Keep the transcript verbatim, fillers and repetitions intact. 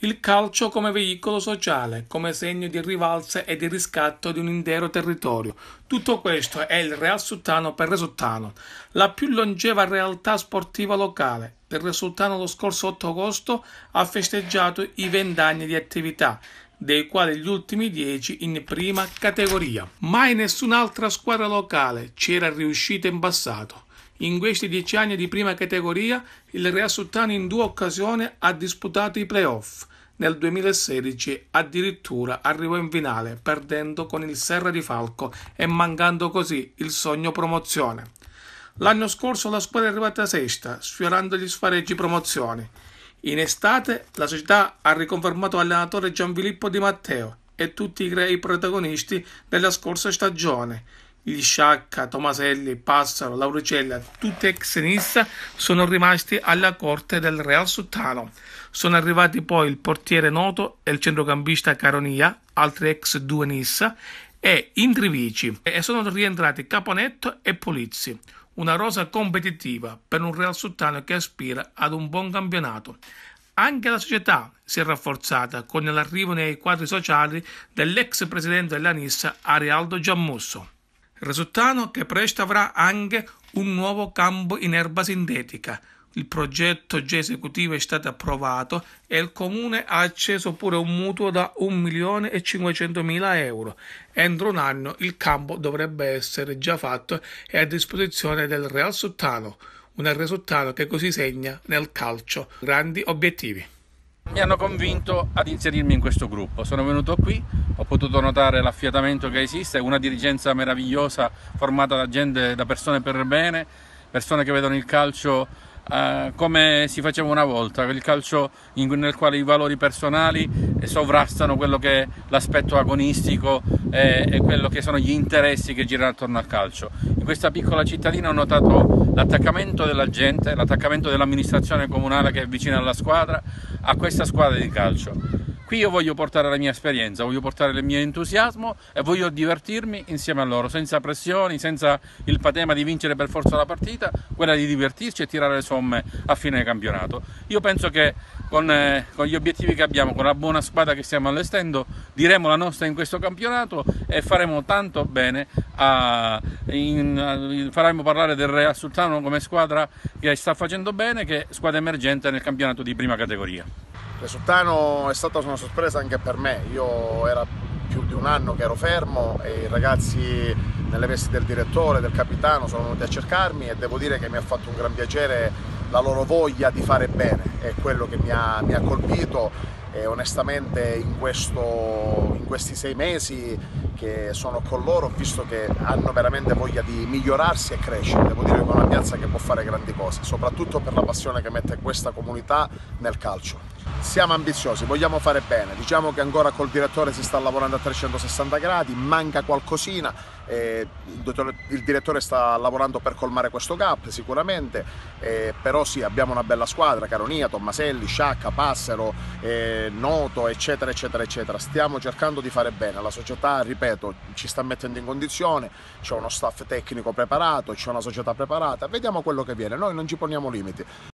Il calcio come veicolo sociale, come segno di rivalsa e di riscatto di un intero territorio. Tutto questo è il Real Sultano per Re Sultano, la più longeva realtà sportiva locale. Il Re Sultano lo scorso otto agosto ha festeggiato i vent'anni di attività, dei quali gli ultimi dieci in prima categoria. Mai nessun'altra squadra locale ci era riuscita in passato. In questi dieci anni di prima categoria, il Real Sultano in due occasioni ha disputato i playoff. Nel duemilasedici addirittura arrivò in finale, perdendo con il Serra di Falco e mancando così il sogno promozione. L'anno scorso la squadra è arrivata sesta, sfiorando gli sfareggi promozioni. In estate la società ha riconfermato l'allenatore Gianfilippo Di Matteo e tutti i grei protagonisti della scorsa stagione. Gli Sciacca, Tomaselli, Passaro, Lauricella, tutti ex Nissa, sono rimasti alla corte del Real Sultano. Sono arrivati poi il portiere Noto e il centrocampista Caronia, altri ex due Nissa, e Indrivici, e sono rientrati Caponetto e Polizzi. Una rosa competitiva per un Real Sultano che aspira ad un buon campionato. Anche la società si è rafforzata con l'arrivo nei quadri sociali dell'ex presidente della Nissa Arialdo Giammusso. Il Re Sultano che presto avrà anche un nuovo campo in erba sintetica. Il progetto già esecutivo è stato approvato e il comune ha acceso pure un mutuo da un milione e cinquecentomila euro. Entro un anno il campo dovrebbe essere già fatto e a disposizione del Real Sultano, un Re Sultano che così segna nel calcio grandi obiettivi. Mi hanno convinto ad inserirmi in questo gruppo. Sono venuto qui, ho potuto notare l'affiatamento che esiste, una dirigenza meravigliosa formata da gente, da persone per bene, persone che vedono il calcio eh, come si faceva una volta, il calcio in, nel quale i valori personali sovrastano quello che è l'aspetto agonistico e, e quello che sono gli interessi che girano attorno al calcio. In questa piccola cittadina ho notato l'attaccamento della gente, l'attaccamento dell'amministrazione comunale che è vicina alla squadra, a questa squadra di calcio. Qui io voglio portare la mia esperienza, voglio portare il mio entusiasmo e voglio divertirmi insieme a loro, senza pressioni, senza il patema di vincere per forza la partita, quella di divertirci e tirare le somme a fine campionato. Io penso che con, eh, con gli obiettivi che abbiamo, con la buona squadra che stiamo allestendo, diremo la nostra in questo campionato e faremo tanto bene, a, in, a, faremo parlare del Real Sultano come squadra che sta facendo bene, che è squadra emergente nel campionato di prima categoria. Re Sultano è stata una sorpresa anche per me. Io era più di un anno che ero fermo e i ragazzi nelle vesti del direttore, del capitano sono venuti a cercarmi e devo dire che mi ha fatto un gran piacere la loro voglia di fare bene, è quello che mi ha, mi ha colpito e onestamente in, questo, in questi sei mesi che sono con loro ho visto che hanno veramente voglia di migliorarsi e crescere. Devo dire che è una piazza che può fare grandi cose, soprattutto per la passione che mette questa comunità nel calcio. Siamo ambiziosi, vogliamo fare bene, diciamo che ancora col direttore si sta lavorando a trecentosessanta gradi, manca qualcosina, eh, il direttore sta lavorando per colmare questo gap sicuramente, eh, però sì, abbiamo una bella squadra, Caronia, Tommaselli, Sciacca, Passero, eh, Noto, eccetera, eccetera, eccetera. Stiamo cercando di fare bene, la società, ripeto, ci sta mettendo in condizione, c'è uno staff tecnico preparato, c'è una società preparata, vediamo quello che viene, noi non ci poniamo limiti,